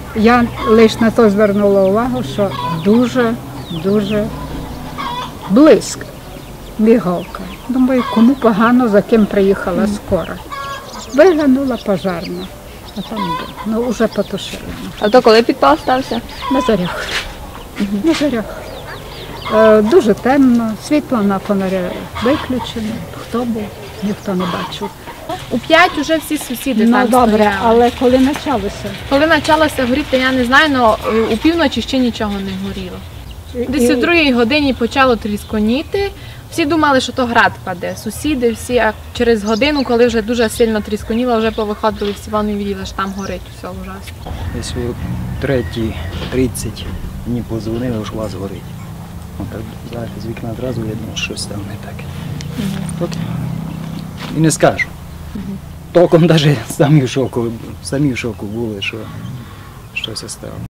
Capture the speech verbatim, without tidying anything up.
Я лише на то звернула увагу, що дуже-дуже близько мігалка. Думаю, кому погано, за ким приїхала скора. Виглянула пожарна, а там ну, вже потушили. А то коли підпал стався? На зорях. На зорях. Е, дуже темно, світло на фонарі виключено. Хто був, ніхто не бачив. У п'ять вже всі сусіди Ну там добре, стояли. але коли почалося? Коли почалося горіти, я не знаю, але у півночі ще нічого не горіло. Десь І- о другій годині почало трісконіти. Всі думали, що то град паде. Сусіди всі, а через годину, коли вже дуже сильно трісконіло, вже повиходили всі, вони виділи, що там горить все ужасно. Десь о третій тридцять мені подзвонили, що у вас горить. От так зараз з вікна одразу видно, що щось там не так. От і не скажу. Толком навіть самі в шоку, самі в шоку були, що щось стало.